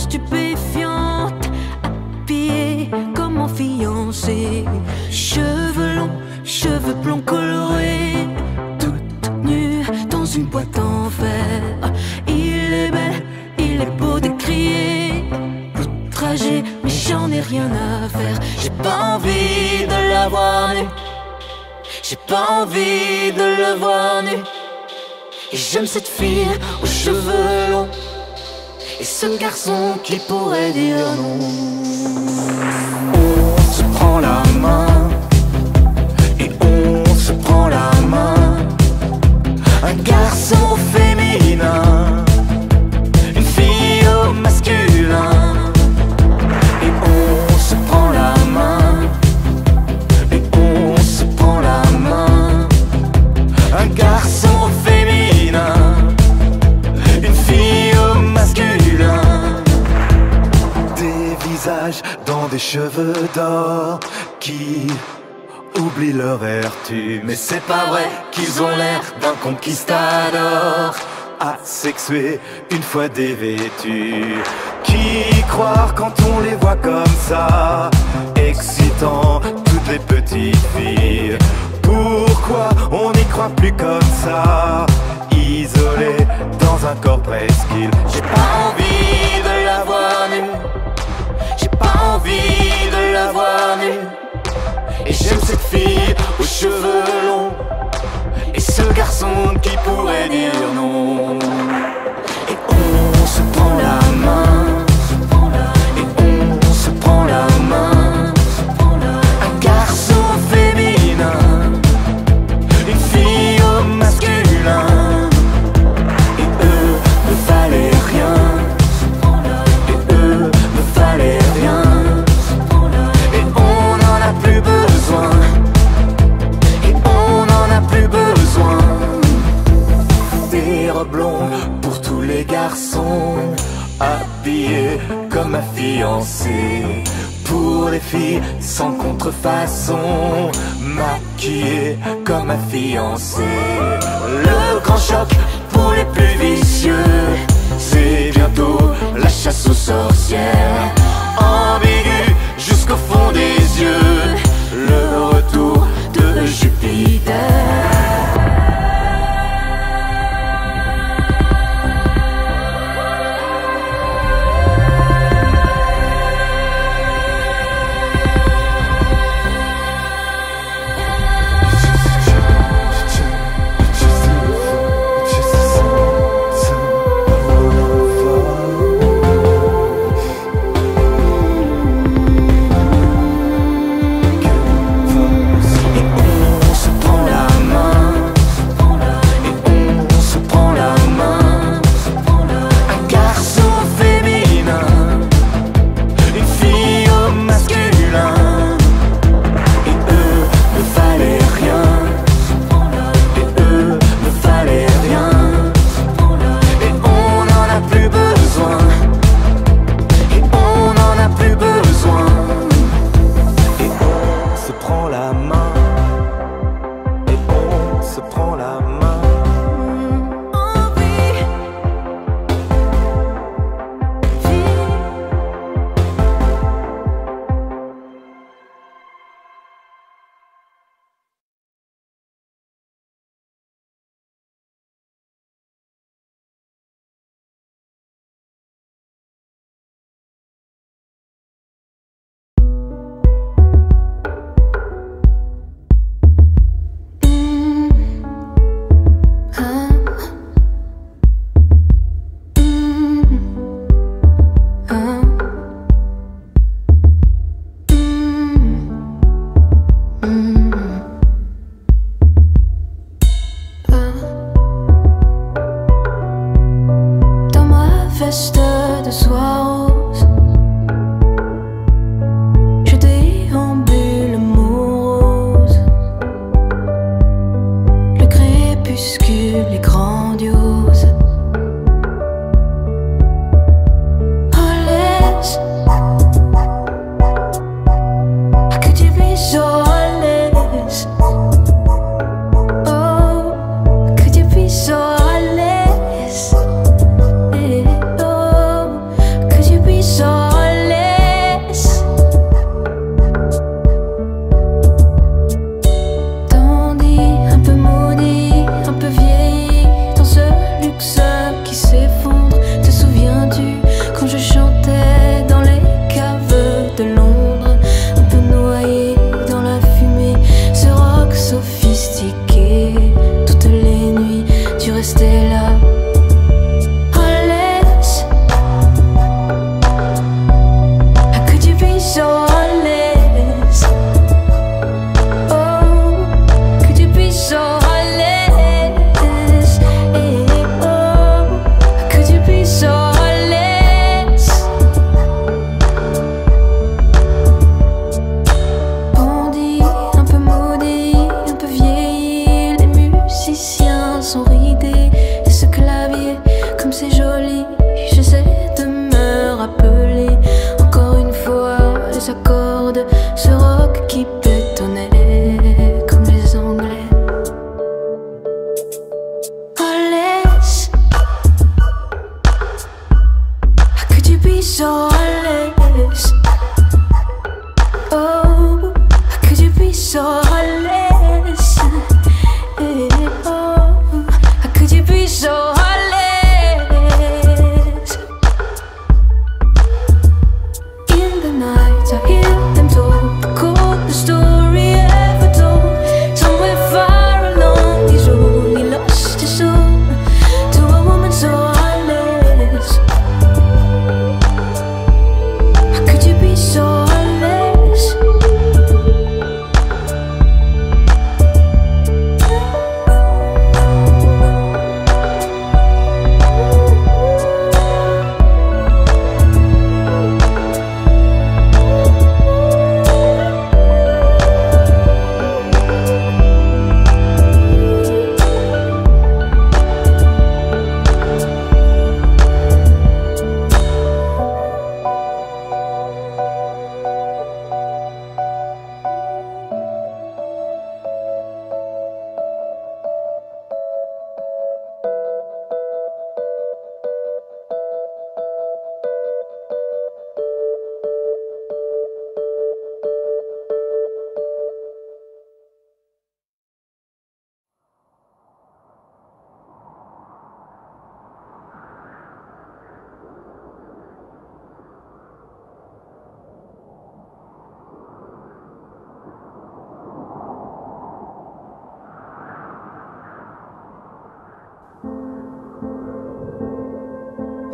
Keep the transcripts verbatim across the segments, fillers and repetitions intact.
stupéfiante, habillée comme en fiancée. Cheveux longs, cheveux blonds colorés, toute nue dans une boîte en fer. Il est bel, il est beau d'écrier, outragé, mais j'en ai rien à faire. J'ai pas envie de la voir nue, j'ai pas envie de le voir nu. Et j'aime cette fille aux cheveux longs et ce garçon qui pourrait dire non. On se prend la main et on se prend la main. Un garçon féminin, une fille au masculin. Et on se prend la main et on se prend la main. Un garçon féminin, une fille au masculin. Des visages dans des cheveux d'or qui oublient leur vertu. Mais c'est pas vrai qu'ils ont l'air d'un conquistador asexué une fois dévêtus. Qui croire quand on les voit comme ça, excitant toutes les petites filles? Pourquoi on n'y croit plus comme ça, isolé dans un corps presqu'île? J'ai pas envie de la voir nue, j'ai pas envie de la voir nue. Et j'aime cette fille aux cheveux longs et ce garçon qui pourrait dire non. Et on se prend la main et on se prend la main. Un garçon féminin, une fille au masculin. Et eux ne valaient rien, et eux ne valaient rien. Et on n'en a plus besoin, et on n'en a plus besoin. Des robes longues pour tous les garçons, habillés comme ma fiancée. Pour les filles sans contrefaçon, maquillées comme ma fiancée. Le grand choc pour les plus vicieux, c'est bientôt la chasse aux sorcières. Ambigu jusqu'au fond des yeux, le retour de Jupiter.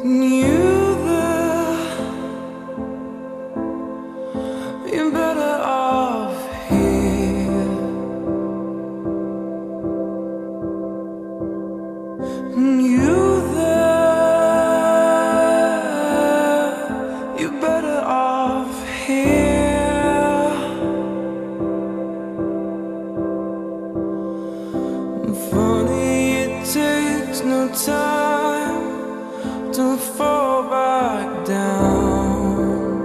knew that you're better off here. Knew that you're better off here. Funny, it takes no time to fall back down.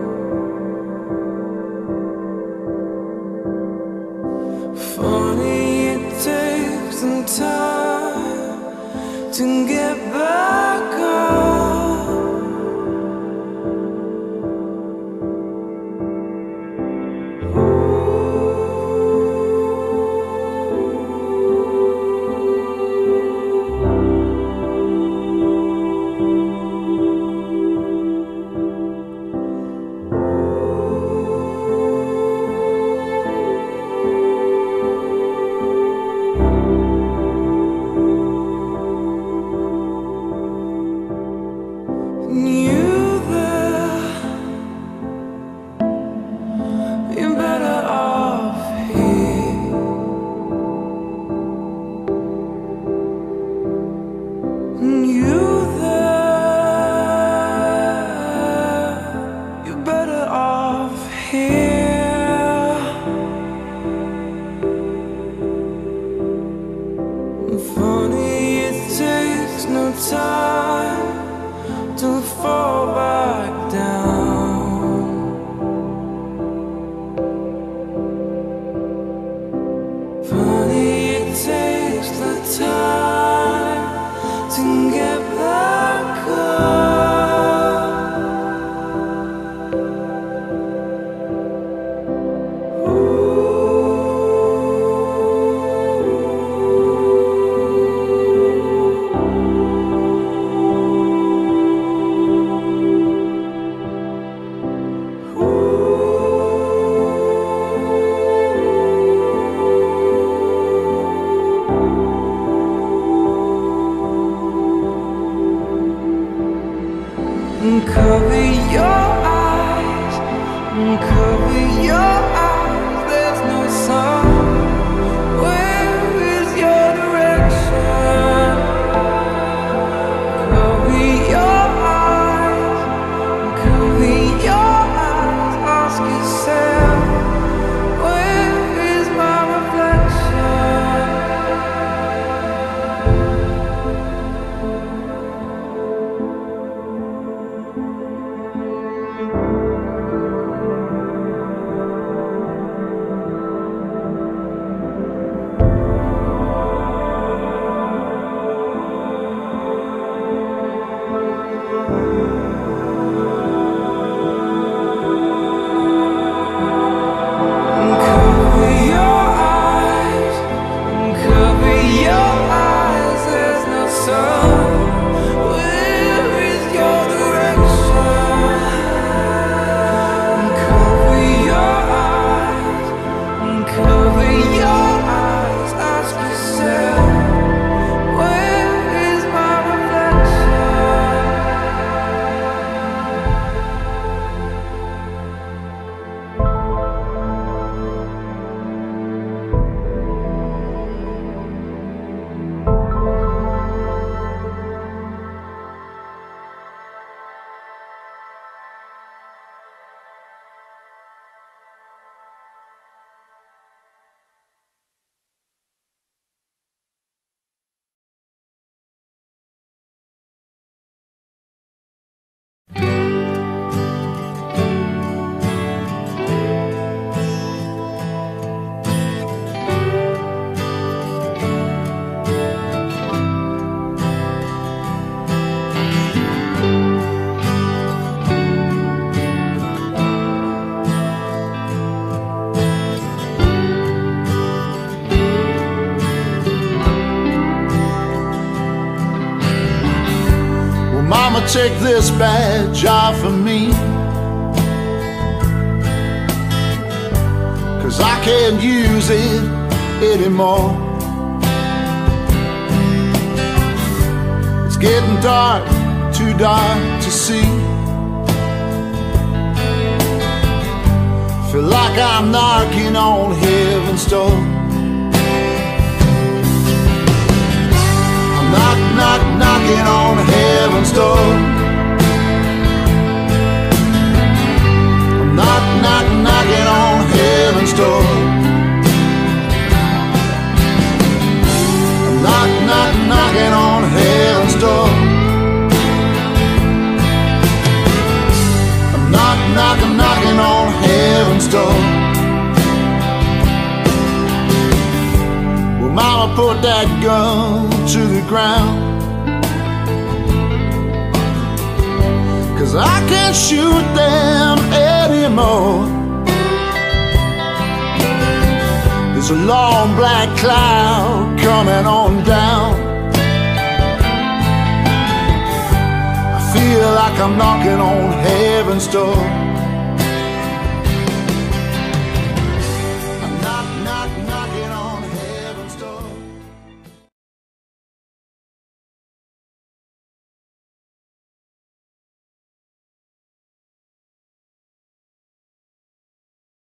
Funny, it takes some time to get back up. Knew that you're better off here. Knew that you're better off here. Funny, it takes no time to fall back down. Funny, it takes the time to get back up. Cover your eyes, cover your eyes, there's no sun. Where is your direction? Cover your eyes, cover your eyes, ask yourself, where is my reflection? Mama, take this badge off of me, 'cause I can't use it anymore. It's getting dark, too dark you see. Feel like I'm knocking on heaven's door. I'm knock, knock, knocking on heaven's door. I'm knock, knock, knocking on heaven's door. I'm knock, knock, knocking on heaven's door. I'm knock, knock, knocking on heaven's door. Well, mama put that gun to the ground, 'cause I can't shoot them anymore. There's a long black cloud coming on down. I feel like I'm knocking on heaven's door.